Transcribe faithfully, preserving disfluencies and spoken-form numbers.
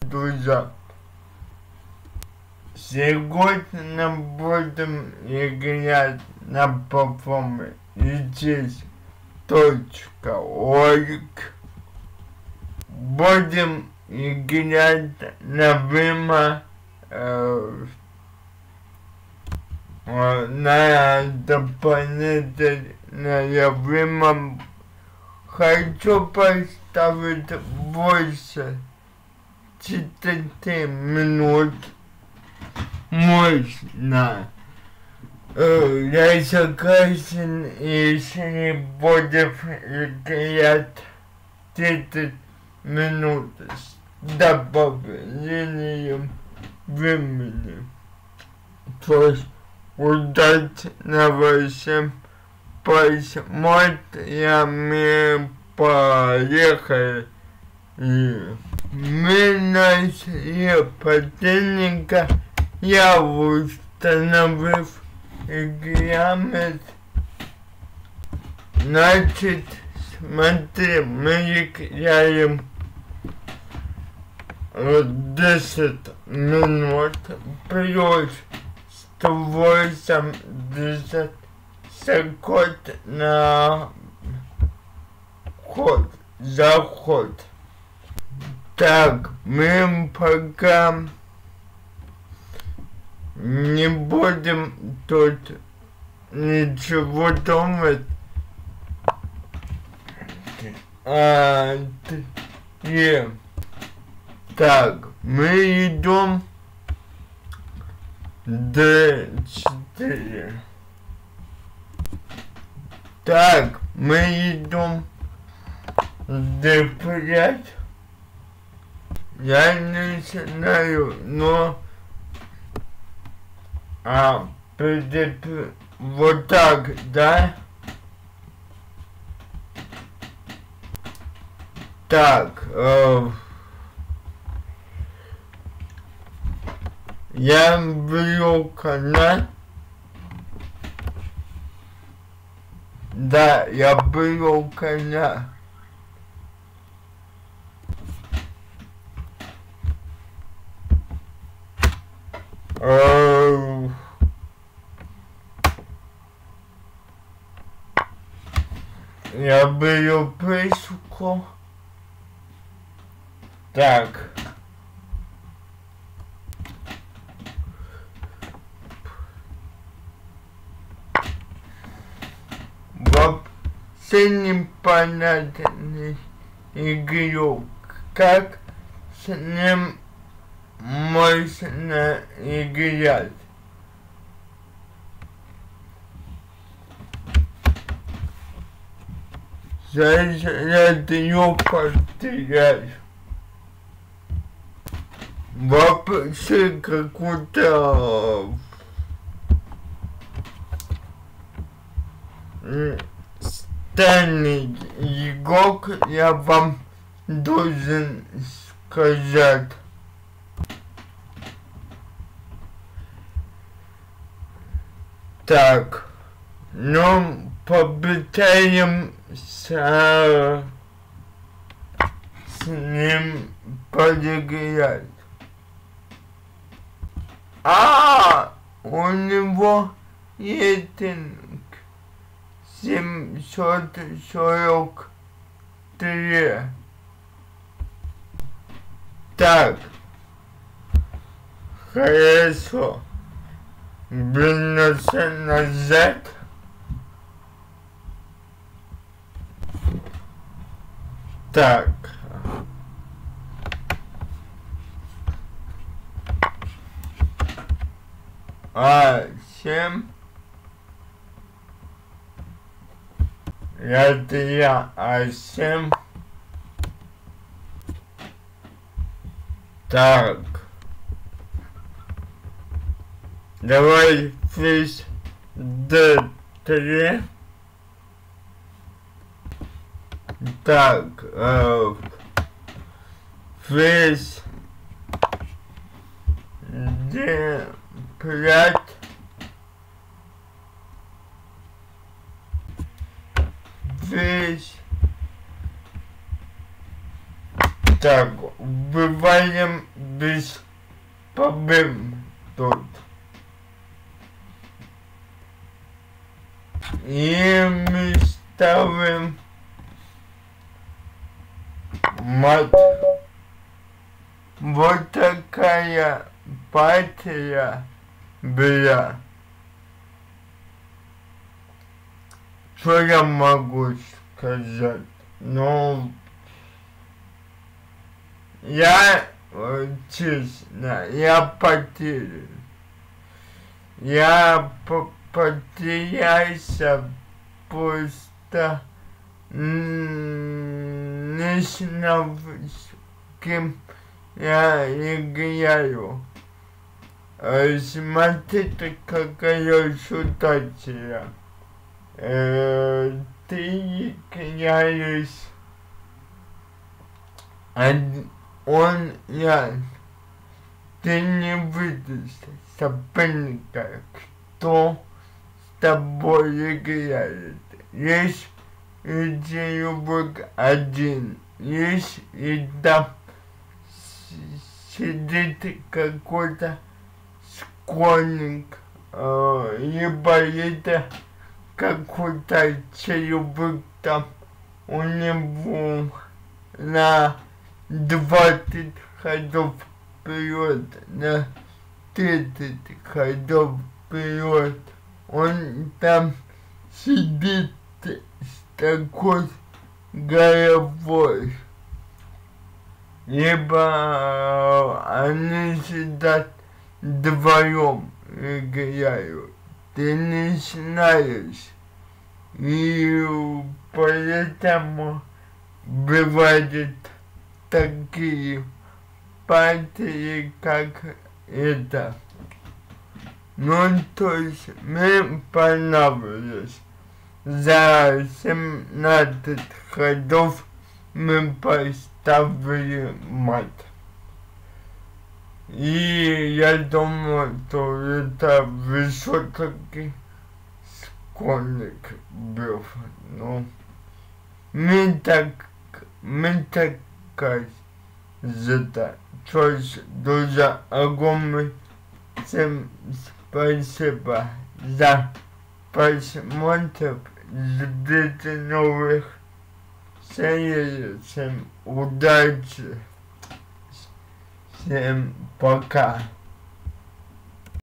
друзья, сегодня будем играть на платформе здесь точка орг. Будем играть на время э, на дополнительное время. Хочу поставить больше четыре минут. Можно. Я согласен, если будем играть тридцать минут с добавлением времени. То есть удачного всем просмотра, мы поехали. Мы нашли противника, я установил играет. Значит, смотри, мы играем десять минут плюс сто восемьдесят секунд на ход, заход. Так, мы пока не будем тут ничего думать. А, и, так, мы идем дэ четыре. Так, мы идем дэ пять. Я не знаю, но а, вот так, да? Так, э, я беру канал. Да, я беру канал. Uh, я беру приску. Так. Вообще непонятный игрок. Как с ним можно играть? Сейчас я ее потеряю. Вообще какой-то странный игрок, я вам должен сказать. Так, ну попытаем с, с ним поиграть. А, у него рейтинг семьсот сорок три. Так, хорошо. Вернуться назад. Так. А семь. Это я, а семь. Так. Давай фейс дэ три. Так, э, фейс дэ пять. Фейс. Так, бываем без проблем тут. И мы ставим мат. Вот такая партия была. Что я могу сказать? Ну, я, честно, я потерян. Я потерялся просто не знал, с кем я играю. Смотрите, какая ситуация. Э, ты играешь, он я. Ты не видишь соперника, кто с тобой играет. Есть идеюбок один, есть и там сидит какой-то школьник, э, либо это какой-то человек там, у него на двадцать ходов вперед, на тридцать ходов вперед, он там сидит с такой головой. Либо они сидят вдвоем играют. Ты не знаешь. И поэтому бывают такие партии, как это. Ну, то есть мне понравилось. За семнадцать ходов мы поставили мат. И я думаю, что это высокий школьник был. Ну, мне так, мне так кажется. То есть, друзья, огромное всем спасибо за просмотр. Ждите новых серий. Всем удачи. Всем пока.